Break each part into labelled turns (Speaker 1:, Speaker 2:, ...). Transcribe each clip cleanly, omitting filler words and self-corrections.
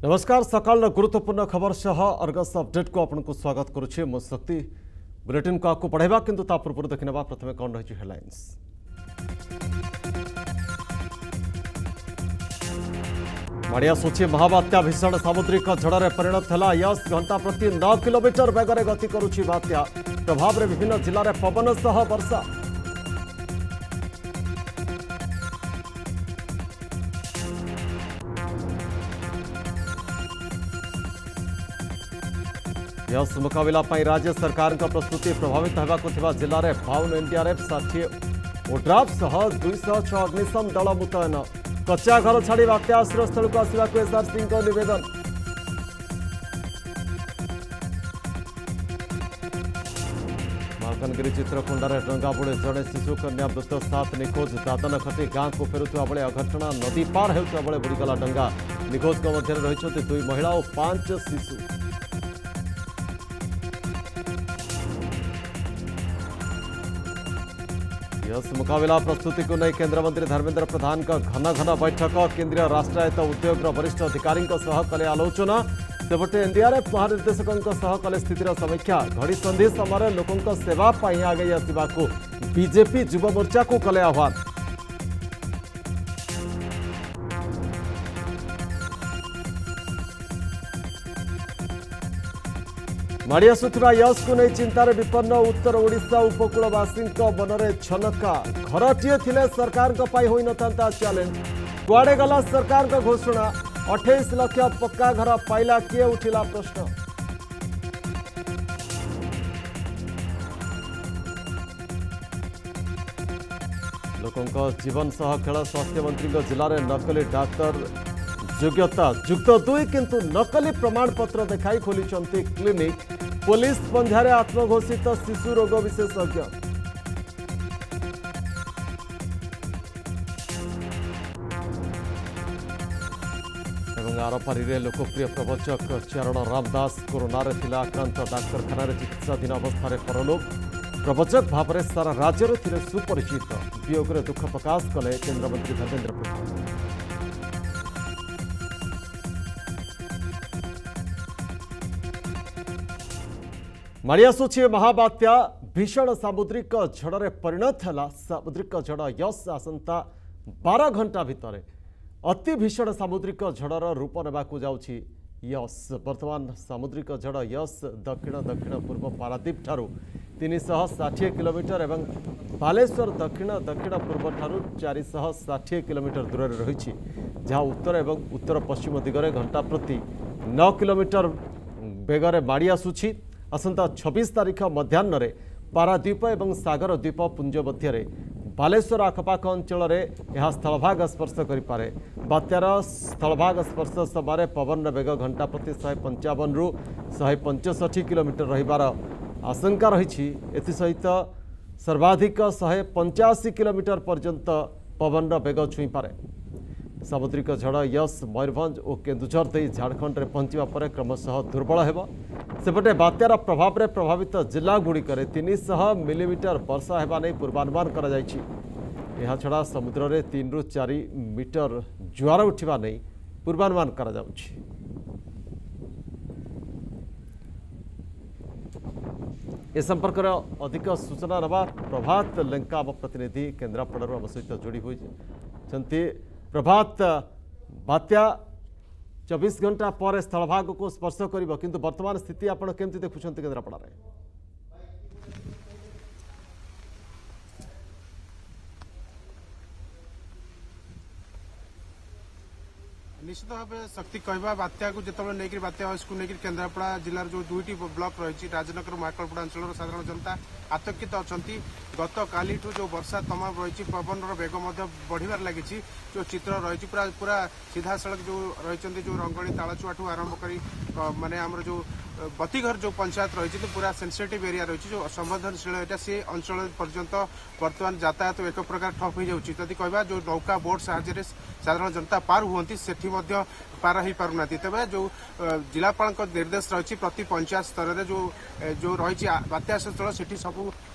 Speaker 1: नमस्कार सकाल गुरुत्वपूर्ण खबर सह अर्गस अपडेट को आपको स्वागत करुच्छे मो शक्ति बुलेटिन को आपको पढ़ाइबा किंतु ता पूर्व देखि नेबा प्रथमे कोन रही हेडलाइंस। माड़िया सूची महाबात्या भीषण सामुद्रिक झड़े परिणत है। यस घंटा प्रति 9 किलोमीटर बेगर गति करुछि बात्या। प्रभाव में विभिन्न जिले में पवन सह वर्षा। यस मुकाबला राज्य सरकार प्रस्तुति। प्रभावित होगा जिले में 52 एनडीआरएफ 60 ओड्राफ सह 206 अग्निशम दल मुतयन। कच्चा घर छाड़ी बात्या आश्रय स्थल को आसवा एसआरसी निवेदन। मालकानगिरी चित्रकोंडारे डंगा बुड़े जड़े शिशु कन्या मृत 7 निखोज। दादन खटी गाँ को फेरुवा बेले अघटना। नदी पार होता बेले बुड़ीगला डंगा। निखोज मध्य रही 2 महिला और 5 शिशु। यस मुकाबला प्रस्तुति को नहीं केंद्र मंत्री धर्मेंद्र प्रधान का घन घन बैठक। केंद्रीय राष्ट्रायत्त उद्योग वरिष्ठ अधिकारी कले आलोचना। सेपटे एनडीआरएफ महानिर्देशकों कले स्थितिर समीक्षा। घड़ी संधि समय लोकों सेवा आगे आसवा बीजेपी युव मोर्चा को कले आह्वान। माड़ी आसुवा यश को नहीं चिंतार विपन्न उत्तर ओडिशा उपकूलवासी मनरे छनका। घरटीए थिले सरकार होई नथांता चैलेंज। कुआड़े गला सरकार घोषणा। 28 लाख पक्का घर पाइला किए उठिला प्रश्न। लोकों जीवन सह खेल। स्वास्थ्य मंत्री जिले में नकली डाक्तर योग्यता युक्त 2 किंतु नकली प्रमाण पत्र देखाई खोली क्लिनिक। पुलिस पंजारे आत्मघोषित शिशु रोग विशेषज्ञ। आरपारी लोकप्रिय प्रवचक चरण रामदास कोरोना आक्रांत। डाक्तखाना चिकित्साधीन अवस्था परलोक। प्रवचक भाव में सारा राज्य में सुपरिचित। वियोग में दुख प्रकाश कले केन्द्रमंत्री धर्मेंद्र प्रधान। माड़ी आसुछि महाबात्या भीषण सामुद्रिक झड़े परिणत है। सामुद्रिक झड़ यस आसंता 12 घंटा भितर अति भीषण सामुद्रिक झड़र रूप नेबाकू जाउछि यस। वर्तमान सामुद्रिक झड़ यस दक्षिण दक्षिण पूर्व पारादीप ठारू 360 किलोमीटर एवं बालेश्वर दक्षिण दक्षिण पूर्व ठारू 460 किलोमीटर दूर रही। जहाँ उत्तर एवं उत्तर पश्चिम दिगरे घंटा प्रति 9 किलोमीटर बेगर माड़ी आसुछि। आसंता 26 तारीख मध्याह्न पारादीप एवं सागर द्वीप पुंज मध्य बालेश्वर आखपाख अंचल में स्थलभाग स्पर्श करें। बात्यार स्थलभाग स्पर्श समय पवन बेग घंटा प्रति 155 रु 165 किलोमीटर रहिबार आशंका रही। एसहित सर्वाधिक 185 किलोमीटर पर्यंत पवन बेग छुई पारे। सामुद्रिक झड़ यस मयूरभंज और केन्दुझर दे झारखंड में पहुंचा पर क्रमशः दुर्बल हो। सेपटे बात्यार प्रभाव में प्रभावित जिला गुड़िक 300 मिलीमीटर वर्षा होगा नहीं पूर्वानुमान करा छड़ा समुद्र में 3 रु 4 मीटर जुआर उठा नहीं पूर्वानुमान करा। ए संपर्क अधिक सूचना नवा प्रभात लेंका आम प्रतिनिधि केन्द्रापड़ा आम सहित जोड़ी होती। प्रभात बात्या 24 घंटा पर स्थलभाग को स्पर्श करिबो किंतु वर्तमान स्थिति आपण केमती देखुछन्ते केन्द्रापड़ा रे?
Speaker 2: निश्चित भाव शक्ति कहवा बात्या को जिते नहीं बात्या को लेकर केन्द्रापड़ा जिलार जो 2टी ब्लॉक रही राजनगर महाकालपड़ा अंचल साधारण जनता आतंकित अच्छा। गत काली जो वर्षा तमाम रही पवन बेग बढ़िबार लगी। जो चित्र रही पूरा पूरा सीधा सड़क जो रही जो रंगणी तालचुआ आरंभ करी माने आमर जो बतीघर जो पंचायत रही तो पूरा सेंसिटिव एरिया रही जो संवेदनशील एटा से अंचल पर्यंत वर्तमान यातायात एक प्रकार ठप हो जाऊँगी। जदि कहवा जो नौका बोट साहाय्य साधारण जनता पार हुई सेठी पार हो पारना। तेज जो जिलापाल निर्देश रही प्रति पंचायत स्तर में जो रही बात्या स्थल से सब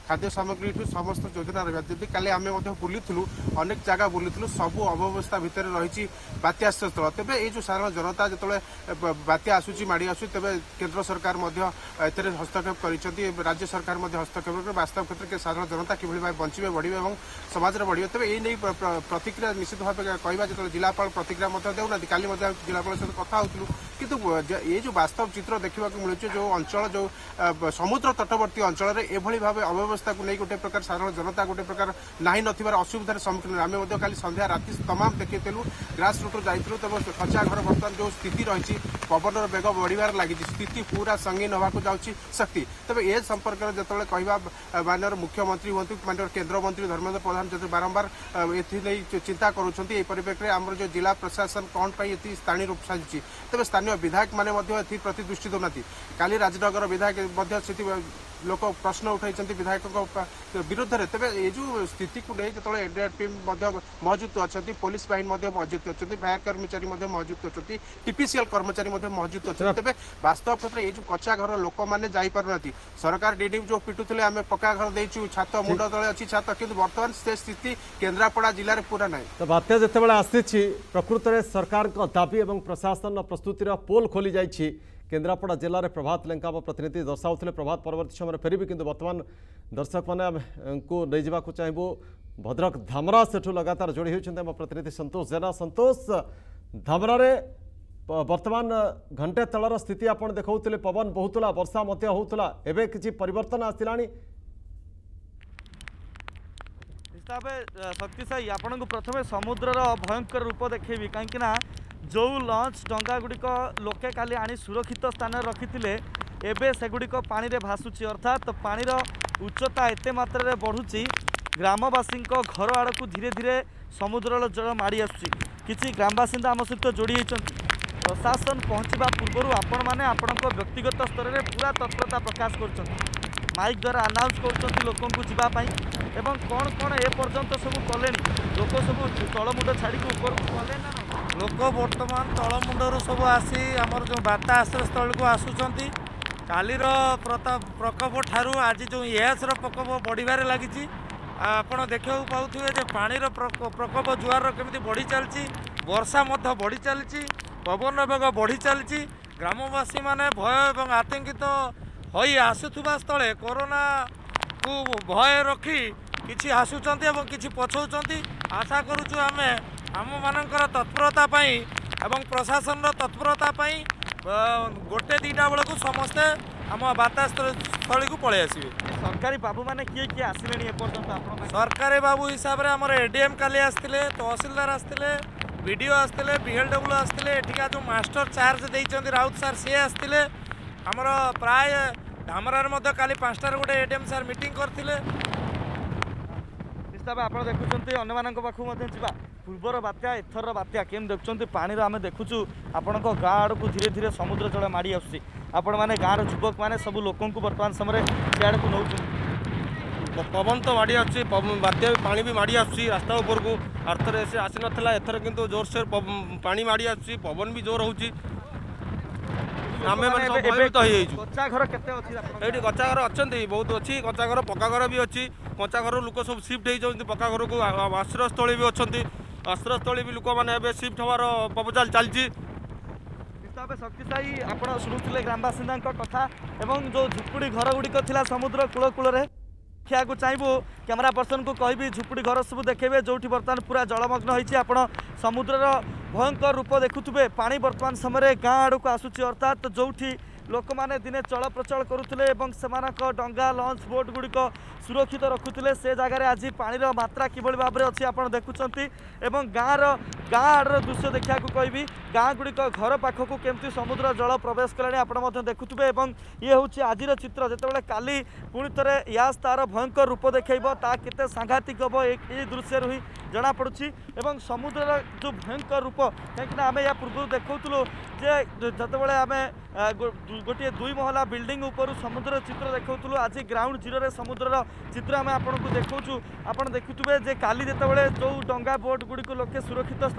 Speaker 2: खाद्य सामग्री समस्त योजना रहा जदि काली आम बुलूँ अनेक जगह बुलूँ सबू अव्यवस्था भितर रही बात्या स्थल तेज ये जो साधारण जनता जो बात्या आसूची माड़ी आसू तेज केन्द्र सरकार हस्तक्षेप कर राज्य सरकार हस्तक्षेप कर वास्तव क्षेत्र के साधारण जनता किभली भाव बंचे बढ़े और समाज में बढ़े तेज ये प्रतिक्रिया निश्चित भाव कहवा जो जिलापाल प्रतिक्रिया देना काली जिलापाल सहित कथा होलु किंतु ये जो वास्तव चित्र देखा मिलूँ जो अंचल जो समुद्र तटवर्ती अंचल में एभली भाव अव्यवस्था को नहीं गोटे प्रकार साधारण जनता गोटे प्रकार नहीं नथिबार असुविधार सम्मुखीन आम काली संध्या राति तमाम देखीलु ग्रास रूट जाइलु तब कच्चा घर बर्तमान जो स्थिति रही पवन बेग बढ़िबार लगी स्थिति पूरा संगीन होगा जाऊँगी शक्ति तेज ए संपर्क में जो कहवा माननीय मुख्यमंत्री हूँ माननीय केन्द्र मंत्री धर्मेन्द्र प्रधान जो बारंबार ए चिंता करुँच परिप्रेक्षी में आम जो जिला प्रशासन कौन पर ये स्थानीय रूप साजिश तेज स्थानीय विधायक मैंने प्रति दृष्टि दौना काली राजनगर विधायक लोक प्रश्न उठाई विधायक विरुद्ध में तेज ये जो स्थिति को नहीं जो एनडीआर टीम मौजूद अच्छा पुलिस बाहिनी मौजूद अच्छा फायर कर्मचारी मौजूद अच्छा टीपीसीएल कर्मचारी मौजूद अच्छा तेज वास्तव क्षेत्र ये जो कच्चा घर लोक मैंने जापार सरकार डीडीम जो पिटुले आम पक्का घर देचु छात मुंड तले अच्छी छात कि बर्तमान से स्थिति केन्द्रापड़ा जिले में पूरा ना
Speaker 1: तो बात्या जितेबाला आसी प्रकृत में सरकार दाबी और प्रशासन प्रस्तुतिर पोल खोली जाइए केन्द्रापड़ा जिले में प्रभात लेंका प्रतिनिधि दर्शाऊे प्रभात परवर्ती समय फेरबी किंतु वर्तमान दर्शक मैंने को नहीं जावाक चाहबू भद्रक धामरा सेठू लगातार जोड़ी होती प्रतिनिधि संतोष जेना संतोष धामरा वर्तमान घंटे तलर स्थिति आपड़ देखते पवन बहुला वर्षा होता एवं किसी परिवर्तन आसला
Speaker 3: शक्तिशायी आपण को प्रथम समुद्र भयंकर रूप देखेबी कहीं जो लंच डंगा गुड़िक लोके काली आनी सुरक्षित स्थान रखी एवं सेगुड़िक पानी रे भासुची अर्थात पानीर उच्चता एत मात्रा बढ़ुची ग्रामवासी घर आड़ को धीरे धीरे समुद्र जल माड़ी आसुची किसी ग्रामबासिंदा आम सहित जोड़ी होती प्रशासन पहुँचवा पूर्व आपण मैंने आपण व्यक्तिगत स्तर में पूरा तत्परता प्रकाश कर माइक द्वारा अनाउंस कर लोक एवं कौन कौन ए पर्यंत सब कले लोक सब तलमुंड छाड़ी ऊपर कले
Speaker 4: लोक बर्तमान तलमुंडर सब आसी आमर जो बात्या आश्रय स्थल को आसुंच कालीर प्रकोप ठारू आज जो इहासर प्रकोप बढ़िबार लगी आपण देखा पाथे पानीर प्रकोप जुआर केमी बढ़ी चलती वर्षा बढ़ी चलती पवन बेग बढ़ी चलती ग्रामवासी माने भय और आतंकित हो आसुवा स्थले कोरोना को भय रखी किसी आसुंच किसी पछौंच आशा करुचु आम आम मानकर तत्परता एवं प्रशासन तत्परता गोटे दीटा बेलू समस्ते आम बात्यास्थली को पलि आसवे
Speaker 3: सरकारी बाबू मैंने किए किए आसिले
Speaker 4: सरकारी बाबू हिसाब से आमर एडीएम काली आसते तहसिलदार आसते बीडीओ आसते बीएलडब्ल्यू आसते एठिका जो मास्टर चार्ज देते राउत सार सी आसते आमर प्राय धामरार काली 5टार गोटे एडीएम सार मीटिंग करते
Speaker 3: हिसाब आप देखुं अन्य पाखा पूर्वर बात्या एथर बात्या केम देखुं पानी आम देखुचु आपण गाँ आड़ को धीरे धीरे समुद्र जल माड़ी आसुची आपण मैंने गाँव युवक मैंने सब लोक बर्तमान समय सियाड़ को नौ
Speaker 5: पवन तो माड़ी आसुची बात्या पानी भी माड़ी आसुची रास्ता ऊपर को अर्थर से आसी नाला एथर किंतु जोरसोर पानी माड़ी आसुची पवन भी जोर होची आम
Speaker 3: कच्चा घर
Speaker 5: ये कच्चा घर अच्छा बहुत अच्छी कच्चा घर पक्का घर भी अच्छी कच्चा घर लोक सब सिफ्ट होती पक्का घर को आश्रयस्थली भी अच्छा आश्रयस्थली भी लोक मैंने सिफ्ट हमार प्रपोजाल चलती
Speaker 3: शक्तिशायी आप शुणुले ग्रामबासिंदा कथा एवं जो झुपुड़ी घर गुड़िक थी समुद्र कूल कूल देखा चाहबू कैमेरा पर्सन को कहि झुपुड़ी घर सब देखेबे जो बर्तमान पूरा जलमग्न होती आप समुद्र भयंकर रूप देखुवे पानी बर्तमान समय गाँ आड़ को आसूची अर्थात जो लोक मैंने दिने चल प्रचल करुले डंगा लंच बोट गुड़िक सुरक्षित रखुले से जगार आज पानीर मात्रा किभली भाव में अच्छी आप देखुं एवं गाँ आड़ दृश्य देखा कहि गाँ गुड़िक घर पाखक केमती समुद्र जल प्रवेश कले आप देखुवे ये हूँ आज चित्र जितेबाला काली पुणी थे यास तार भयंकर रूप देखा केते सांघातिक हम ये दृश्य ही जनापड़ी एवं समुद्र जो भयंकर रूप कहीं आम या पूर्व देखुलू जे जितेबाला आम गोटे 2 महला बिल्डिंग ऊपर समुद्र चित्र देखुलू आज ग्राउंड जीरो समुद्र चित्र आम आपको देखु आप देखुवे जे काली जितेबाला जो डंगा बोट गुड़िक लोके सुरक्षित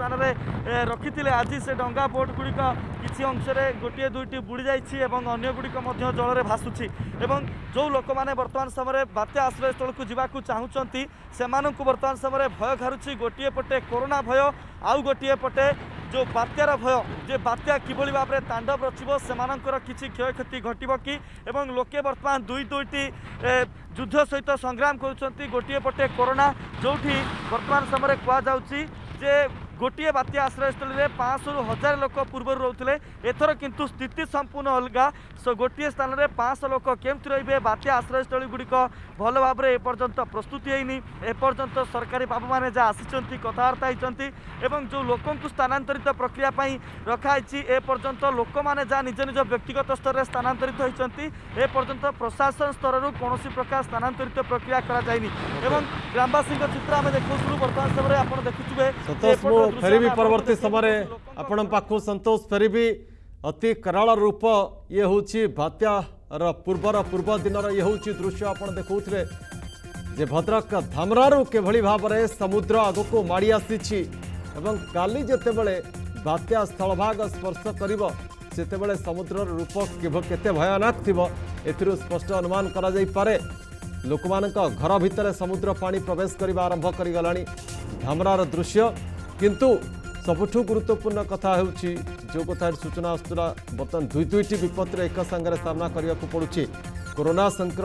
Speaker 3: स्थान में रखी आज से डंगा बोट गुड़िक किसी अंश गोटे दुईटी बुड़ी जाइए अन्य गुड़िक जल में भासुची जो लोक मैंने बर्तमान समय बात्या आश्रय स्थल को जावाक चाहूँगी से बर्तमान समय भय घारुची गोटे पटे कोरोना भय आउ गोटे पटे जो बात्यार भय जे बात्या किभली भाव में तांडव रचिब से किसी क्षयक्षति घटब कि लोके बर्तमान दुईटी युद्ध सहित संग्राम करुँच गोटे पटे कोरोना जो बर्तमान समय कहुच्छी जे गोटे बात्या आश्रयस्थल में 500 ରୁ 1000 लोक पूर्व रोते एथर किंतु स्थिति संपूर्ण अलग सो गोटे स्थान में 500 लोक केमती रे बात्या आश्रयस्थल गुड़िक भल भाव में एपर्यंत प्रस्तुति होनी एपर्यंत सरकारी बाबू मैंने जहाँ आसी कथबार्ता होती जो लोक स्थानांतरित प्रक्रिया रखाई एपर्यंत लोक मैंने जहाँ निज निज व्यक्तिगत स्तर में स्थानांतरित होती एपर्यंत प्रशासन स्तर कौन प्रकार स्थानांतरित प्रक्रिया कराଯାएनी ग्रामवासी चित्र आम देखु बर्तमान समय आप देखिए
Speaker 1: फेरबी परवर्ती समय आपण पाखु संतोष फेरबी अति कराल रूप ये हूँ बात्यार पूर्व दिन ये हूँ दृश्य आप देखुले जे भद्रक धामरारू केभली भाव में समुद्र आग को माड़ी आसी काली जिते बड़े बात्या स्थलभाग स्पर्श करिवो सेतेबेले समुद्र रूप केते भयानक थिबो एथिरु स्पष्ट अनुमान करा जाई पारे लोक घर भितर समुद्र पानी प्रवेश करने आरंभ कर गलानी धामरार दृश्य किंतु सबुठु गुरुत्वपूर्ण कथा होउछि जो कथा सूचना आसुला बर्तमान दुईटी विपत्ति एक संगे सामना करने को पड़ुछि कोरोना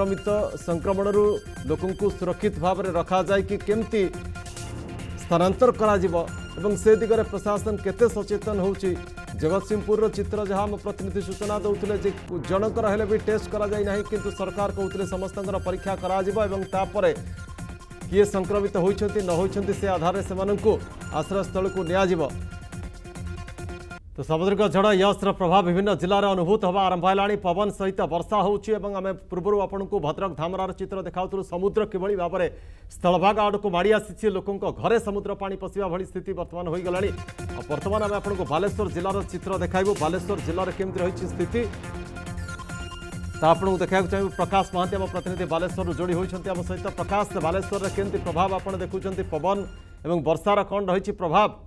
Speaker 1: संक्रमण लोकंकु सुरक्षित भाव में रखा जाए कि केमती स्थानांतर करा जिवो एवं से दिगरे प्रशासन केते सचेतन होउछि जगतसिंहपुर चित्र जहाँ आम प्रतिनिधि सूचना दौले जनकर हेले भी टेस्ट करा जाय नाही किंतु सरकार कहते समस्त परीक्षा करा जिवो एवं तापरे किए संक्रमित होइछन्ति न होइछन्ति से आधार से आश्रय स्थल को निया जिवो। तो सामुद्रिक झड़ यस्र प्रभाव विभिन्न जिलार अनुभूत हवा आरंभ है पवन सहित वर्षा होउछि एवं आमे पूर्व आपको भद्रक धामरार चित्र देखाउतु समुद्र किभली भाव में स्थलभाग आड़ को माड़ी आसी लोकों घरे समुद्र पानी पशिया भली स्थिति वर्तमान हो गलानी। वर्तमान आम आपको बालेश्वर जिलार चित्र देखाइबु बालेश्वर जिलार केमती रही स्थिति आपको देखा चाहिए प्रकाश महांती आम प्रतिनिधि बालेश्वर जोड़ी होती आम सहित प्रकाश बालेश्वर में केमती प्रभाव आप देखुं पवन एवं वर्षार कौन रही प्रभाव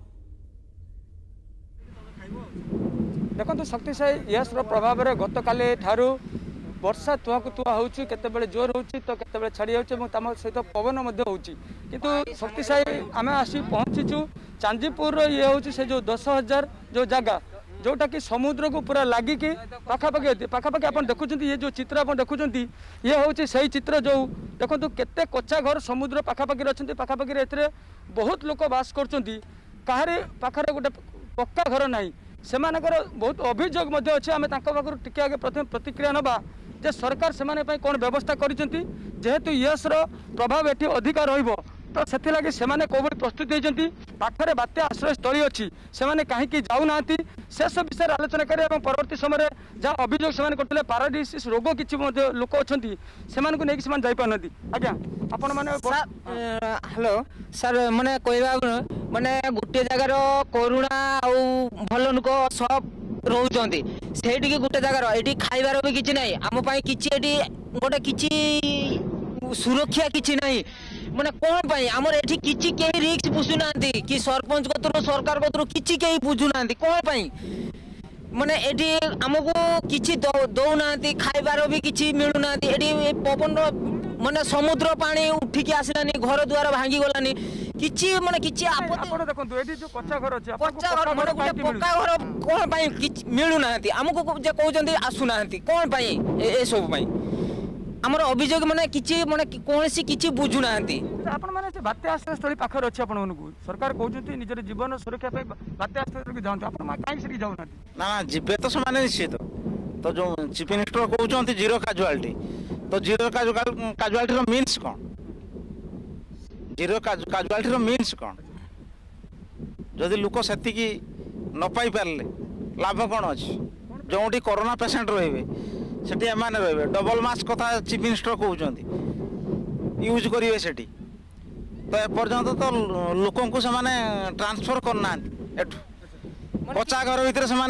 Speaker 6: देखो शक्तिशाली यस्र प्रभाव में गत काली ठारू वर्षा तुआ को तुआ होउछि केतेबेले जोर होउछि तो केतेबेले छाड़ी जाउछि एवं तम सहित पवन मध्य होउछि किंतु शक्तिशाली आमे आसी पहुंचीचु चांदीपुर ये होउछि से जो 10,000 जो जगह जोटा कि समुद्र को पूरा लागिकी पाखापाखि आप देखुं ये जो चित्र आप देखुं ये हूँ से चित्र जो देखो केते कच्चा घर समुद्र पाखापाखि अच्छा पाखापाखि बहुत लोक बास कर पाखे गोटे पक्का घर ना से बहुत अभियोग अच्छे आम टे आगे प्रथम प्रतिक्रिया नवा जे सरकार से कौन व्यवस्था करेतु यस्र प्रभाव ये अधिक रही तो से लगी से प्रस्तुत होती पाखे बात्या आश्रय स्थली अच्छी से कहीं जाऊना से सब विषय आलोचना करें परवर्ती समय जहाँ अभियोग से करते पारालिसिस रोग किसी लोक अच्छा से नहीं जापार आज्ञा आपण मैंने
Speaker 7: हेलो सर मैंने कहवा माने गोटे जगार कोरोना आउ भल लोक सब रोचे से गोटे जगार ये खाइबार भी किसी ना आम कि गोटे कि सुरक्षा किसी ना माने कौन पाई आमर एठी किछि केही रिस्क बुझुना कि सरपंच कतरो सरकार कतरो किछि केही बुझुना कौन पाई माने एठी हमको किछि दौना खाइबार भी किछि मिलुना एठी पवन माने समुद्र पानी उठिकी आसलानी घर द्वार भांगी गलानी किछि माने किछि
Speaker 6: आपण देखंतु एठी जो कच्चा घर अछि
Speaker 7: कच्चा घर माने गोटे पक्का घर कोन पाई मिलुना हमको जे कहउचंती आसुना कोन पाई ए सब पाई आमर अभियोग माने कौन किसी बुझुना
Speaker 6: आपण माने बात्या आश्रय स्थली पाखर अछि आपण मानकु सरकार कहउचंती निजर जीवन सुरक्षा पे बात्या आश्रय स्थली जाउंत आपण मा काई से जाउना
Speaker 4: ना जिबे तो समान निश्चित तो जो चीफ मिनिस्टर कहउचंती जीरो कैजुअलिटी तो जीरो कैजुअलिटी रो मीन्स कोन जीरो कैजुअलिटी रो मीन्स कोन जदि लोक सेति की न पाई परले लाभ कोन अछि जोंटी कोरोना पेशेंट रहिबे सेठी एमाने रहिबे डबल मास्क कथा चीफ मिनिस्टर कहउचंती यूज करिवे सेठी तो एपर्यंत तो लोक को से ट्रांसफर करना कच्चा घर भितर से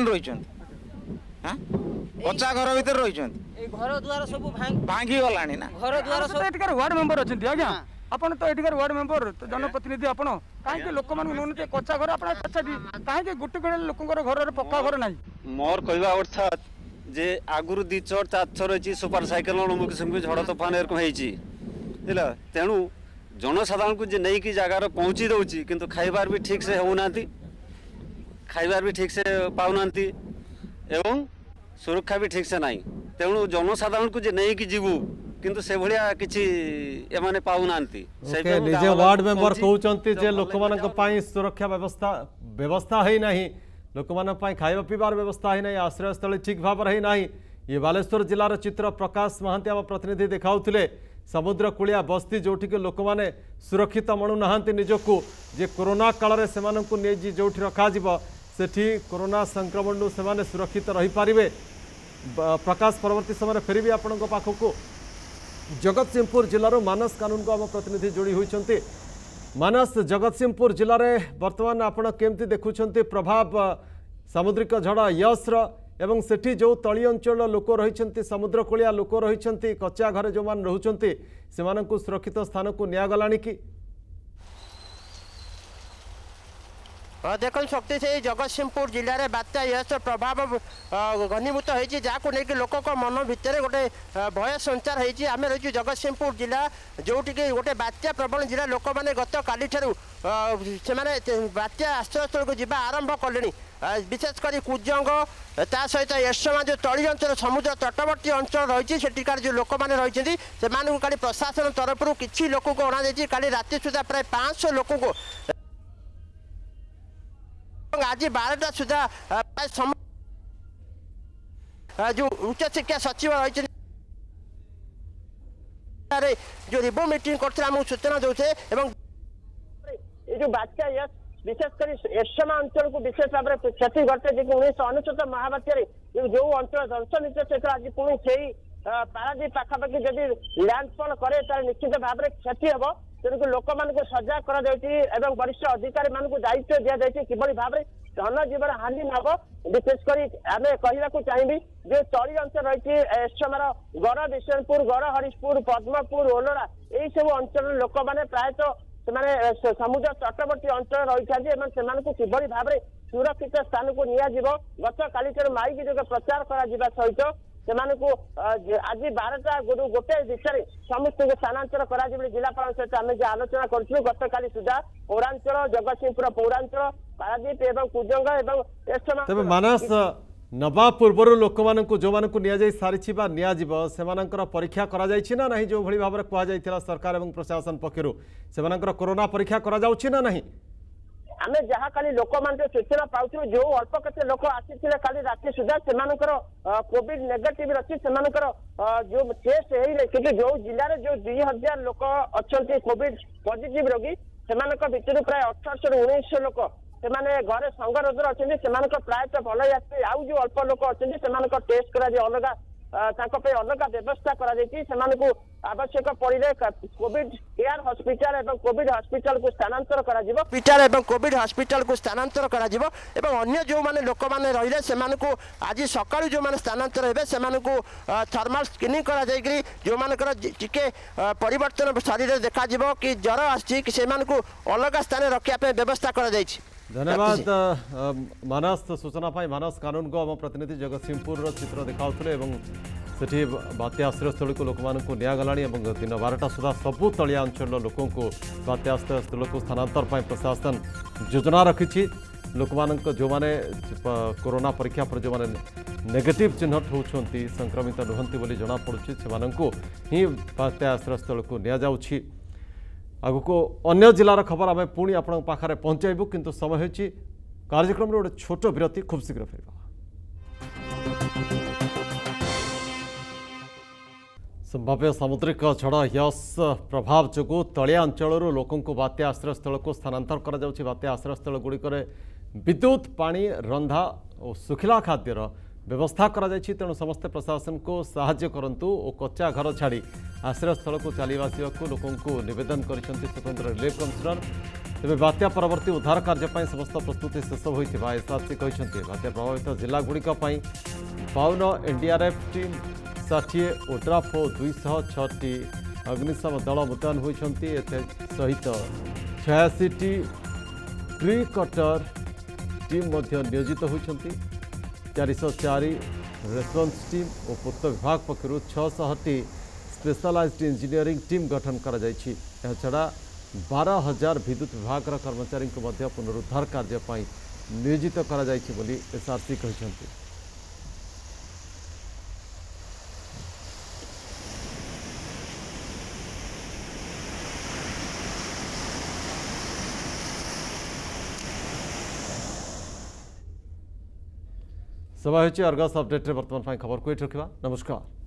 Speaker 4: कच्चा घर भितर रही
Speaker 7: घर द्वार सब
Speaker 4: भांगी गलानी ना
Speaker 6: घर द्वार सब वार्ड मेंबर अच्छा आज्ञा आपण तो एଠିकार वार्ड मेंबर तो जनप्रतिनिधि आपण काहे लोक मान नोनते कच्चा घर आपण अच्छा काहे गुटे गड़े लोकंकर घर रे पक्का घर नाही
Speaker 8: मोर कहवा अर्थात जे आगुरु 2 चोर 4 चोर अछि सुपर साइकिल मुख संग झड़ तूफान एरकम हेछि दिला तेणु जनसाधारण को जे नहीं की जगार पहुँची दउछि किंतु खाइबार भी ठीक से होउनांती खाइबार भी ठीक से पाउनांती एवं सुरक्षा भी ठीक से नाही तेणु जनसाधारण को जे नहीं की जीवु किंतु से भलिया किछि एमाने पाउनांती
Speaker 1: से निजे वार्ड मेंबर कहउचंती जे लोकमानक पई सुरक्षा व्यवस्था है नहीं लोकमान खाଇବା पिबार व्यवस्था ही नहीं आश्रय स्थल ठीक भाव है नहीं ये बालेश्वर जिलार चित्र प्रकाश महांती आम प्रतिनिधि देखाउथिले समुद्र कूलिया बस्ती जोठी के लोक माने सुरक्षित मनु नहांती निजकू जे कोरोना काल से नहीं जोठी रखा सेठी कोरोना संक्रमण से सुरक्षित रही पारिबे प्रकाश परवर्ती समय फेरबी आपण पाखक जगतसिंहपुर जिलार मानस कानून को आम प्रतिनिधि जोड़ी होती मानस जगतसिंहपुर जिले में बर्तमान आपड़ केमती देखुं प्रभाव सामुद्रिक झड़ यस्र एवं सेठी जो तली अंचल लोक रही समुद्र कूलिया लोक रही कच्चा घर जो मान रोचंती से सुरक्षित स्थान को निगला कि
Speaker 9: देखो शक्ति से जगतसिंहपुर जिले में बात्या यश प्रभाव घनीभूत होती जहाँ नहीं लोक मन भितर गोटे भय संचार होती आम रही जगतसिंहपुर जिला जोटि गोटे बात्या प्रबल जिला लोक मैंने गत काली से बात्या आश्रयस्थल को जावा आरंभ कले विशेषकर कुजंग ता सहित एरसमा जो तली अंचल समुद्र तटवर्ती अंचल रही सेठिकार जो लोक मैंने रही से प्रशासन तरफ किसी लोक को अणाई काली राति सुधा प्राय 500 लोक को आज 12टा सुधा जो उच्च शिक्षा सचिव रही जो रिव्यू मीटिंग करते सूचना दौते जो बात्या विशेषकर एरसमा अंचल को विशेष भाव में क्षति घटे जी 1999 महाबात्य जो अंचल दर्शनीय क्षेत्र आज पुणी से पारादीप पाखापाखि जदि लैंडफॉल करे तार निश्चित भाव में क्षति हम तेणुक लोक मान सजाग कर वरिष्ठ अधिकारी मान दायित्व दि जाए किभली भाव में धन जीवन हानि न हो विशेषकर आम कहवाक चाहिए जो तली अंचल रही एरसमार गड़ विशेषपुर गड़ हरिशपुर पद्मपुर ओलोरा यही सब अंचल लोक मैंने प्रायतः से समुद्र तटवर्ती अंचल रही था किभली भाव में सुरक्षित स्थान को नियाजिब गत काली माइक जो प्रचार करा सहित से आज 12टा गोटे दिशा समस्त को स्थानांतर करा जिलापाल सहित आम जो आलोचना करूँ गत काली सुधा पौरांचल जगतसिंहपुर पौरांचल पारादीप एवं कुजंग एवं
Speaker 1: मानस नवा पूर्वर लोक मानू जो मानू नि सारी से परीक्षा करा ना नहीं जो भली भाव में कहुला सरकार और प्रशासन पक्षर से कोरोना परीक्षा करा ना नहीं
Speaker 9: आम जहाँ खाली लोक मान सूचना पाऊ जो अल्प केते लोक आसी खाली राति सुधा से कोविड नेगेटिव अच्छी से जो टेस्ट है कि जो जिले में जो 2000 लोक अच्छा कोविड पॉजिटिव रोगी से भितर प्राय 1800 ରୁ 1900 लोक से घरे संगरोध अच्छा प्रायतः भल आसते आउ जो अल्प लोक अच्छा टेस्ट कर अलग अलग व्यवस्था कर आवश्यक पड़े कोविड केयर हॉस्पिटल एवं कोविड हॉस्पिटल को स्थानांतर हॉस्पिटल एवं कोविड हॉस्पिटल को स्थानांतर अन्य जो माने लोक माने रहिले सेमान को आज सकाळु जो माने स्थानांतर हेबे सेमान को थर्मल स्क्रीनिंग करा जायकरी जो मानकर टिके परिवर्तन शरीर देखा जिवो कि ज्वर आछि कि सेमान को अलग स्थान रखिया पे व्यवस्था करा जायछि।
Speaker 1: धन्यवाद मानस सूचना पाई मानस कानून को आम प्रतिनिधि जगतसिंहपुर चित्र देखाउथले एवं सेठी बात्या आश्रयस्थल को लोक मानू निगला दिन 12टा सुधा सबू तलिया अंचल लोक बात्या आश्रयस्थल को स्थानांतर प्रशासन योजना रखी लोक जो माने कोरोना परीक्षा पर जो माने नेगेटिव चिन्हट होती संक्रमित नुहंती बोली जना पड़ुछि सेमानंकु ही बात्या आश्रयस्थल को निया जाउछि। आगु को अन्य जिलार खबर आम पुणी आपण पाखे पहुंचाइबू किंतु समय होछि कार्यक्रम गोटे छोट विरति खूब शीघ्र फेरबा। संभाव्य सामुद्रिक झड़ यस प्रभाव जो तलिया अंचल लोकों बात्या आश्रयस्थल को स्थानांतर करा जाउछि। बात्या आश्रयस्थल गुड़िकर विद्युत पानी रंधा और सुखिला खाद्यर व्यवस्था करा जायछि तेणु समस्त प्रशासन को साहाय्य करंतु और कच्चा घर छाड़ी आश्रयस्थल को चलीवासिया लोकों को निवेदन करिसेंति स्वतंत्र रिलीफ कमिशनर। तेज बात्या परवर्ती उद्धार कार्य समस्त प्रस्तुति शेष होता एसआरसी कहते बात्या प्रभावित जिलागुड़िक 52 एनडीआरएफ टीम 60 ओड्राफ 206 अग्निशम दल मुतयन होती सहित 86टी ट्री कटर टीम नियोजित होती 404 रेस्पन्स टीम और पूर्त विभाग पक्षर 600टी स्पेशलाइज्ड इंजीनियरिंग टीम गठन कर छड़ा 12,000 विद्युत विभाग कर्मचारी पुनरुद्धार कार्य नियोजित कर एसआरसी कहते। सभा होची अर्गस अपडेट रे वर्तमान खबर को रखा। नमस्कार।